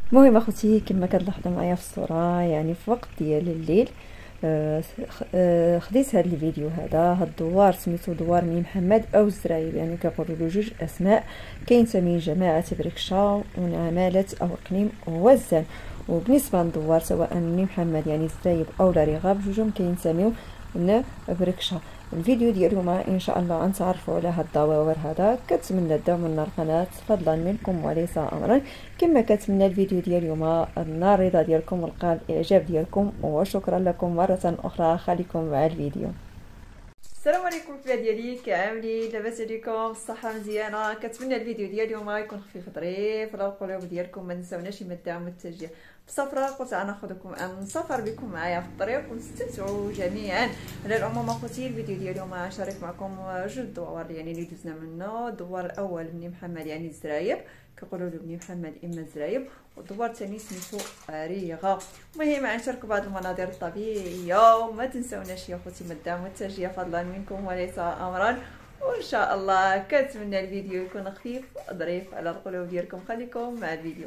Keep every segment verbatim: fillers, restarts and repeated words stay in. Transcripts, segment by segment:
المهم اخوتي كما كتلاحظوا معايا في الصوره، يعني في وقت ديال الليل آه آه خديت هذا الفيديو هذا. هاد الدوار سميتو دوار مني محمد او الزرايب، يعني كيقولوا له جوج اسماء، كينتمي لجماعه بركشه ونعماله او قنيم ووزان. وبالنسبه للدوار سواء مني محمد يعني الزرايب او رغاب، جوجهم كينتميو لبركشه. الفيديو ديال اليوم ان شاء الله غنتعرفوا على هاد الدواور هذا. كنتمنى تدعموا لنا القناه فضلا منكم وليس امرا. كما كنتمنى الفيديو ديال اليوم نال الرضا ديالكم ولقى الاعجاب ديالكم، وشكرا لكم مره اخرى. خليكم مع الفيديو. السلام عليكم الفيا ديالي، كعاملين؟ لاباس عليكم؟ الصحه مزيانه؟ كنتمنى الفيديو ديال اليوم يكون خفيف ظريف على القلوب ديالكم. ما تنساوناش من الدعم والتشجيع. بصفرة قلت غناخذكم نسافر بكم معايا في الطريق ونستمتعوا جميعا. على العموم اخوتي الفيديو ديال اليوم غنشارك معكم جوج دوار يعني اللي دوزنا منه. الدوار الاول بني محمد يعني الزرايب، كيقولوا له بني محمد اما الزرايب، والدوار الثاني سميتو ريغه. المهم غنشاركوا بعض المناظر الطبيعيه، وما تنساوناش يا اخوتي من الدعم والتشجيع فضلا منكم وليس امرا. وان شاء الله كنتمنى الفيديو يكون خفيف ظريف على القلوب ديالكم. خليكم مع الفيديو.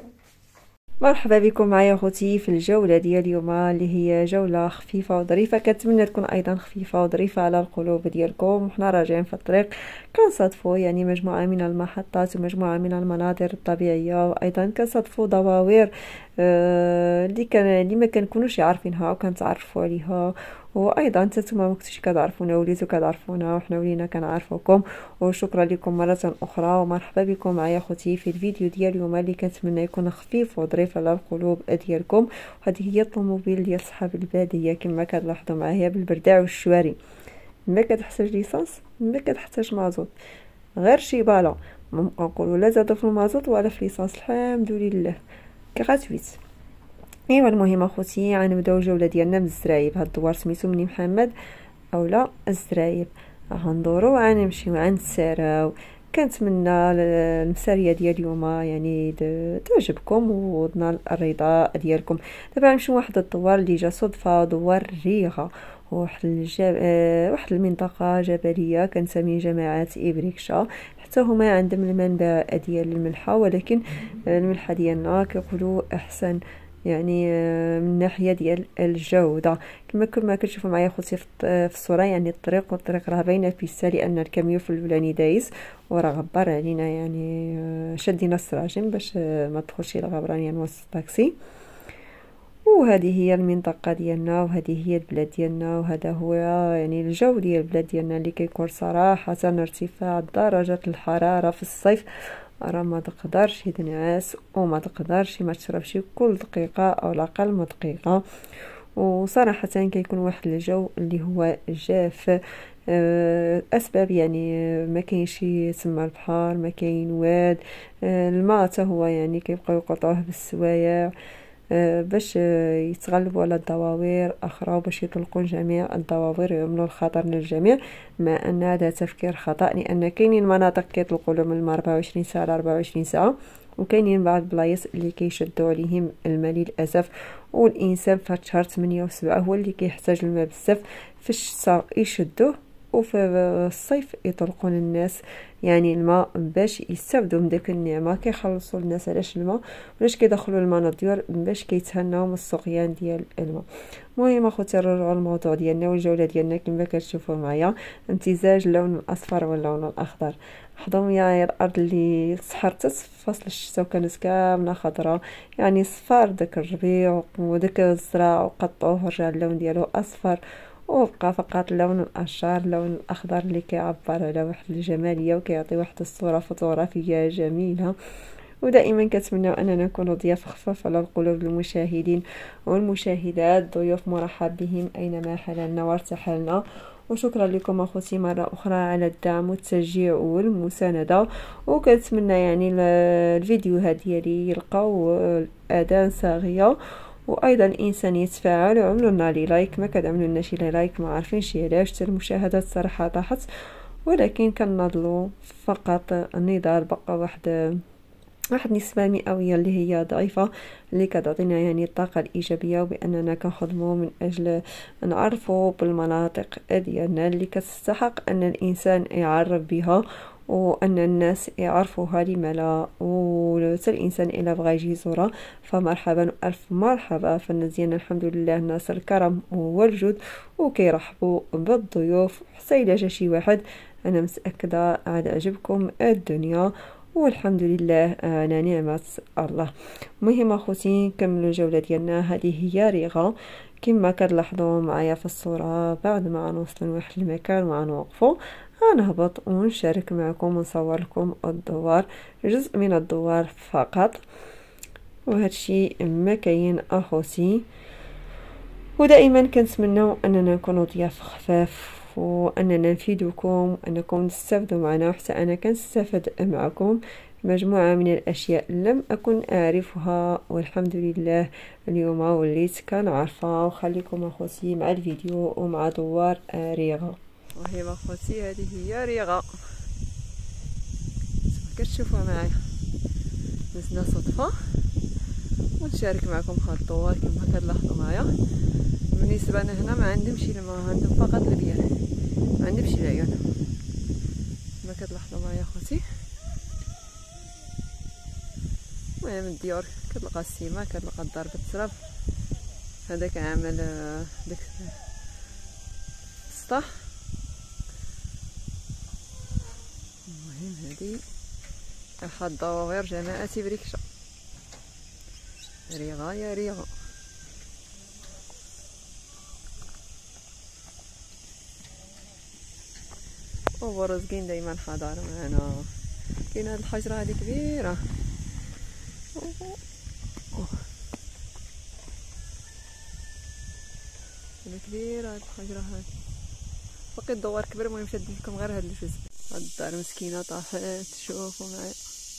مرحبا بكم معايا اخوتي في الجوله ديال اليوم اللي هي جوله خفيفه وظريفه. كنتمنى تكون ايضا خفيفه وظريفه على القلوب ديالكم. وحنا راجعين في الطريق كنصادفوا يعني مجموعه من المحطات ومجموعه من المناظر الطبيعيه، وايضا كنصادفوا دواوير آه اللي كان اللي ما كنكونوش عارفينها وكنتعرفوا عليها. وايضا نتوما ما كنتوش كتعرفونا وليتو كتعرفونا وحنا ولينا كنعرفوكم. وشكرا لكم مره اخرى ومرحبا بكم معايا اخوتي في الفيديو ديال اليوم اللي كنتمنى يكون خفيف وظريف على القلوب ديالكم. هذه هي الطوموبيل ديال صحاب الباديه كما كتلاحظوا معايا بالبرداع والشواري. ما كتحتاج ليسانس، ما كتحتاج مازوت، غير شي بالا ما نقولوا لا زادوا في المازوت ولا في ليسانس، الحمد لله كغاتويت. ايوا المهم اخوتي غنبداو الجوله ديالنا من الزرايب. هاد الدوار سميتو مني محمد اولا الزرايب. غندورو غنمشيو غنتساراو. كنتمنى المساريه ديال اليوم يعني تعجبكم ونال الرضا ديالكم. دابا غنمشيو واحد الدوار اللي جا صدفه، دوار ريغه، واحد الجب... آه... واحد المنطقه جبليه كنسمي جماعه ابريكشه. حتى هما عندهم المنبع ديال الملحه، ولكن الملحه ديالنا كيقولوا احسن يعني من ناحيه ديال الجوده. كما كما كتشوفوا معايا خوتي في الصوره، يعني الطريق والطريق راه باينه بيسا لان الكاميو في الاولاني دايز وراه غبر علينا، يعني شدينا السراجم باش ما تدخلش الغبرانيه من وسط الطاكسي. وهذه هي المنطقه ديالنا وهذه هي البلاد ديالنا، وهذا هو يعني الجو ديال البلاد ديالنا اللي كيكون صراحه ارتفاع درجه الحراره في الصيف راه ما تقدرش تنعس وما تقدرش ما تشربش كل دقيقه او اقل من دقيقه. وصراحه كيكون واحد الجو اللي هو جاف. اسباب يعني ما كاينش تما البحر، ما كاين واد، الماء حتى هو يعني كيبقاو يقطعوه بالسوايع باش يتغلبوا على الدواوير اخرى وباش يطلقوا جميع الدواوير ويعملوا الخطر للجميع، مع ان هذا تفكير خطا لان كاينين مناطق كيطلقوا لهم الماء أربعة وعشرين ساعه على أربعة وعشرين ساعه، وكاينين بعض البلايص اللي كيشدوا عليهم الماء للاسف. والانسان في شهر ثمانية وسبعة هو اللي كيحتاج الماء بزاف. في الشتاء يشدوه وفي الصيف يطلقون الناس يعني الماء باش يستافدوا من داك النعمه. كيخلصوا الناس علاش الماء، علاش كيدخلوا الماء للديار باش كيتهناو من السقيان ديال الماء. المهم اخوتي نرجعوا للموضوع ديالنا والجوله ديالنا. كما كتشوفوا معايا امتزاج اللون الاصفر واللون الاخضر. لاحظوا معايا الارض اللي تسحرتت في فصل الشتاء وكانت كامله خضراء، يعني صفار داك الربيع وداك الزرع وقطعوه ورجع اللون ديالو اصفر، وبقى فقط اللون الاشجار اللون الاخضر اللي كيعبر على واحد الجماليه وكيعطي واحد الصوره فوتوغرافيه جميله. ودائما كنتمنى اننا نكون ضياف خفاف على القلوب المشاهدين والمشاهدات، ضيوف مرحب بهم اينما حللنا وارتحلنا. وشكرا لكم اخوتي مره اخرى على الدعم والتشجيع والمسانده. وكنتمنى يعني الفيديوهات ديالي يلقاو اذان صاغيه، وايضا الانسان يتفاعل وعملوا لنا لي لايك. ما كتعملوا لنا شي لايك ما عارفينش علاش، حتى المشاهدات صراحه طاحت، ولكن كنضلوا فقط النضال بقى واحد واحد النسبه مئويه اللي هي ضعيفه اللي كتعطينا يعني الطاقه الايجابيه، وباننا كنخدموا من اجل نعرفوا بالمناطق ديالنا اللي كتستحق ان الانسان يعرف بها وان الناس يعرفوها لما لا، وحتى الانسان الا بغى يجي يزورها فمرحبا الف مرحبا. فالناس ديالنا الحمد لله ناس الكرم والجود وكيرحبوا بالضيوف، حتى الا جا شي واحد انا متاكده عاد عجبكم الدنيا والحمد لله على نعمه الله. المهم اخوتي نكملوا الجوله ديالنا. هذه هي ريغا كما كتلاحظوا معايا في الصوره. بعد ما نوصل لواحد المكان وغنوقفوا غنهبط ونشارك معكم ونصور لكم الدوار، جزء من الدوار فقط، وهذا الشيء ما كاين اخوتي. ودائما كنتمنوا اننا نكونوا ضياف خفاف واننا نفيدكم انكم تستافدوا معنا، وحتى انا كنستافد معكم. مجموعه من الاشياء لم اكن اعرفها والحمد لله اليوم وليت كنعرفها. وخليكم اخوتي مع الفيديو ومع دوار ريغا. وهي اخوتي هذه هي ريغا كتشوفوها معايا. دزنا صدفه ونشارك معكم هاد الدوار كما كتلاحظوا معايا. بالنسبه انا هنا ما عندهمش الماء، عندهم فقط البير، ما عندهمش العيون كما كتلاحظوا معايا اخوتي. المهم الديور كتلقى السيمه، كتلقى الدار بالتراب. هذاك عامل داك السطح. المهم هذه احد الدواوير جماعه بريكشه. ريغا يا ريغا. وبرزقين دايما حاضر معنا. كاين هاد الحجره هذه كبيره هذه كبيره هاد الحجره هذه. باقي الدوار كبير. المهم شاد لكم غير هاد الجزء. هاد الدار مسكينه طاحت، شوفوا معايا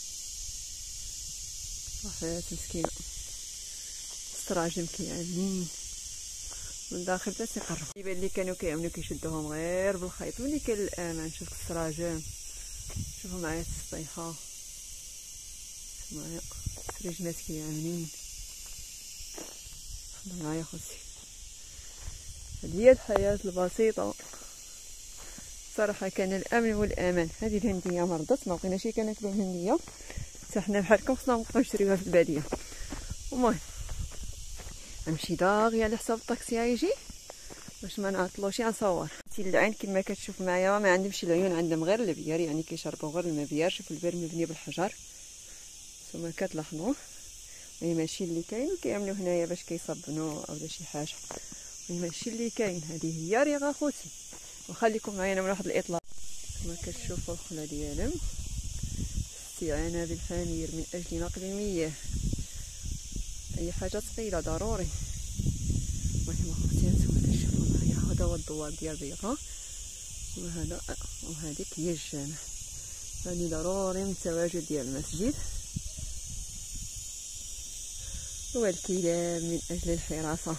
طاحت مسكينه. السراجم كيعانين من داخل حتى تيقرب. يبان لي كانوا كيعملوا كيشدوهم غير بالخيط. ملي كان الامان شوف السراجم، شوفوا معايا السطيحه معايا السرجمات كيعانين. حضر معايا خوتي. هذه هي الحياه البسيطه صراحه. كان الامن والامان. هذه الهنديه مرضت، ما بقيناش كناكلوا الهنديه حتى حنا بحالكم خصنا نبقاو نشريوها في الباديه. المهم نمشي داغيا على حساب الطاكسي غيجي باش ما نعطلوش نصور. اللعين كما كتشوف معايا ما عندهمش العيون، عندهم غير البيار، يعني كيشربوا غير الماء بيار. شوف البير مبني بالحجر ثم كتلاحظوا. هي ماشي اللي كاين وكيعملوا هنايا باش كيصبنوا او شي حاجه. هي ماشي اللي كاين. هذه هي ريغا خوتي. وخليكم معايا من واحد الاطلاق. كما كتشوفوا الخلا ديالهم. استعانه بالحمير من اجل نقل المياه. اي حاجه ثقيله ضروري. المهم اخوتي هانتوما كتشوفوا معايا هذا هو الدوار ديال ريغا. وهذا وهذيك هي الجامع. هذه ضروري من التواجد ديال المسجد والكلاب من اجل الحراسه.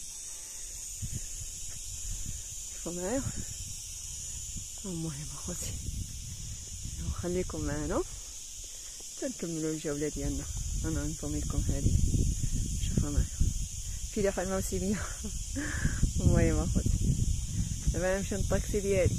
شوفوا معايا. المهم اخوتي خليكم معنا تنكملوا الجوله ديالنا. انا نظم لكم هذه. شوفوا معايا في ريحه الموسميه. المهم اخوتي دابا نمشي للطاكسي ديالي.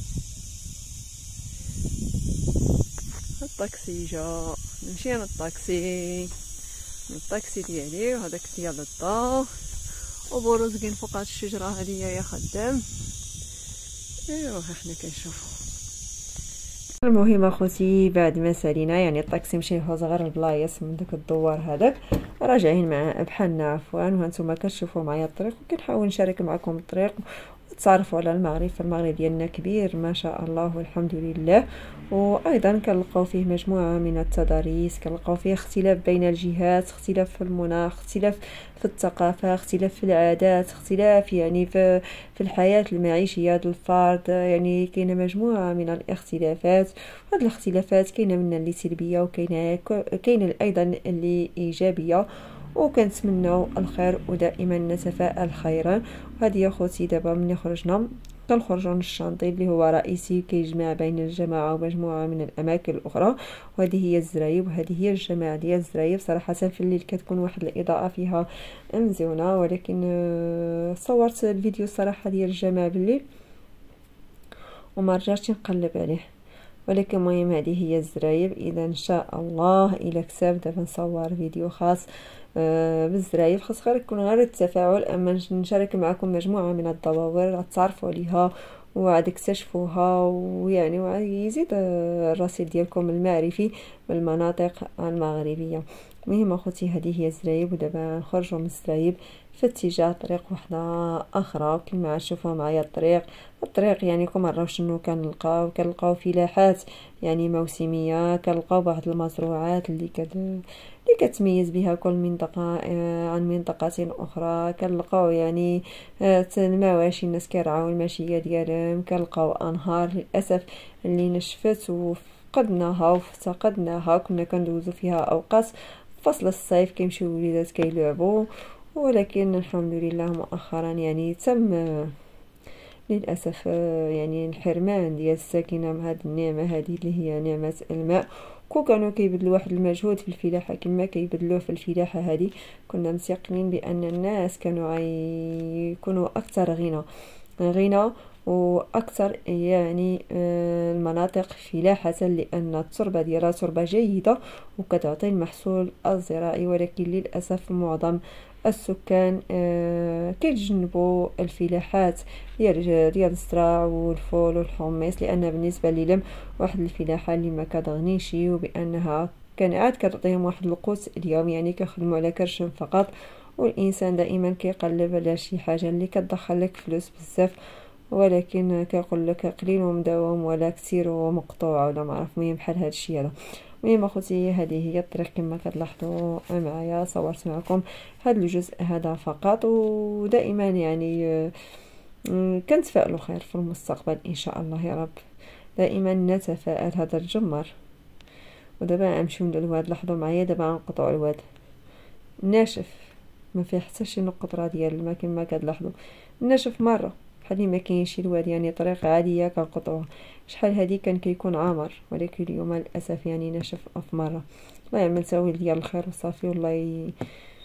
الطاكسي جا، نمشي للطاكسي الطاكسي ديالي. وهذاك ديال الدار وبرزقين فوق هاد الشجره هذه يا خدام. ايوا حنا كنشوفوا. المهم اخوتي بعد ما سالينا يعني الطاكسي مشى يهز غير البلايص من داك الدوار هذاك، راجعين مع بحالنا عفوا. وهانتوما كتشوفوا معايا الطريق وكنحاول نشارك معكم الطريق وتعرفوا على المغرب. فالمغرب ديالنا كبير ما شاء الله والحمد لله. وايضا كنلقاو فيه مجموعه من التضاريس، كنلقاو فيه اختلاف بين الجهات، اختلاف في المناخ، اختلاف في الثقافه، اختلاف في العادات، اختلاف يعني في في الحياه المعيشيه ديال الفرد. يعني كاينه مجموعه من الاختلافات. هاد الاختلافات كاينه منها اللي سلبيه وكاينه كاينه ايضا اللي ايجابيه، وكنتمناو الخير ودائما نتفائل خيرا. وهذه يا خوتي دابا ملي خرجنا كنخرجوا للشانطي اللي هو رئيسي كيجمع بين الجماعه ومجموعه من الاماكن الاخرى. وهذه هي الزرايب وهذه هي الجماعه ديال الزرايب. صراحه في الليل كتكون واحد الاضاءه فيها مزيونه، ولكن صورت الفيديو الصراحه ديال الجماعه بالليل وما رجعتش نقلب عليه. ولكن المهم هذه هي الزرايب. اذا ان شاء الله الى كتاب دابا نصور فيديو خاص آه بالزرايب، خاص غير يكون غير التفاعل، اما نشارك معكم مجموعه من الدواور غتعرفوا عليها وعاد اكتشفوها، ويعني ويزيد الرصيد ديالكم المعرفي بالمناطق المغربيه. المهم اخوتي هذه هي الزرايب، ودابا نخرجوا من الزرايب في اتجاه طريق وحده اخرى. كما تشوفوا معايا الطريق الطريق يعني كما نراو شنو كنلقاو كنلقاو فلاحات يعني موسميه، كنلقاو بعض المزروعات اللي كت اللي كتميز بها كل منطقه عن منطقه اخرى. كنلقاو يعني المواشي، الناس كيرعاو الماشيه ديالهم، كنلقاو انهار للاسف اللي نشفت وفقدناها وافتقدناها. كنا كندوزو فيها اوقات فصل الصيف كيمشيو الوليدات كيلعبوا، ولكن الحمد لله مؤخرا يعني تم للاسف يعني الحرمان ديال الساكنه من هذه النعمه هذه اللي هي نعمه الماء. كون كانوا كيبذلوا واحد المجهود في الفلاحه كما كيبذلوه في الفلاحه هذه، كنا متيقنين بان الناس كانوا غيكونوا اكثر غنى غنى واكثر يعني المناطق فلاحه، لان التربه ديالها تربه جيده وكتعطي المحصول الزراعي. ولكن للاسف معظم السكان آه كيتجنبوا الفلاحات ديال ديال الزرع والفول والحمص، لان بالنسبه لهم واحد الفلاحه اللي ما كتغنيش، وبانها كان عاد كتعطيهم واحد القوت اليوم، يعني كيخدموا على كرشهم فقط. والانسان دائما كيقلب على شي حاجه اللي كتدخل لك فلوس بزاف، ولكن كيقول لك قليل ومداوم ولا كثير ومقطوع ولا ما عرف. المهم بحال هذا الشيء هذا. المهم اخوتي هذه هي الطريق كما كتلاحظوا معايا، صورت معكم هذا الجزء هذا فقط. ودائما يعني كنتفائلوا خير في المستقبل ان شاء الله يا رب، دائما نتفائل. هذا الجمر ودابا غنمشيو للواد. لاحظوا معايا دابا غنقطعوا الواد ناشف، ما فيه حتى شي نقطره ديال الماء كما كتلاحظوا، ناشف مره بحال ما كاينش شي الواد، يعني طريقه عاديه كنقطعوها. شحال هذه كان كيكون عامر، ولكن اليوم للاسف يعني ناشف في مره. الله يعمل تاويل ديال الخير وصافي، والله ي...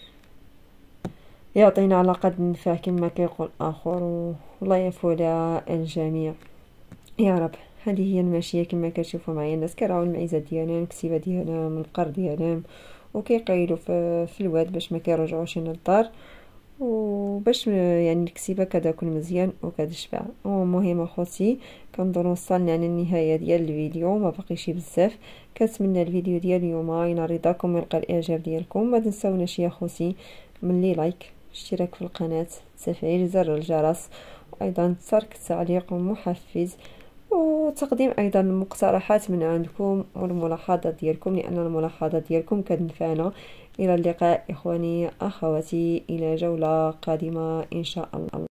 يعطينا على قد النفع كما كيقول اخر، والله يعفو على الجميع يا رب. هذه هي الماشيه كما كتشوفوا معايا، الناس كيراو المعيزه ديالهم الكسيبه ديالهم القر ديالهم، وكيقيلوا في, في الواد باش ما كيرجعوش للدار، وباش يعني الكسيبه كتاكل مزيان وكتشبع. ومهم اخوتي كنظن وصلنا للنهايه ديال الفيديو، ما باقيش بزاف. كنتمنى الفيديو ديال اليوم ينال رضاكم ويلقى الاعجاب ديالكم. ما تنساوناش يا اخوتي من لي لايك، اشتراك في القناه، تفعيل زر الجرس، وايضا ترك تعليق محفز، وتقديم ايضا المقترحات من عندكم والملاحظات ديالكم، لان الملاحظات ديالكم كتنفعنا. الى اللقاء اخواني اخواتي، الى جولة قادمة ان شاء الله.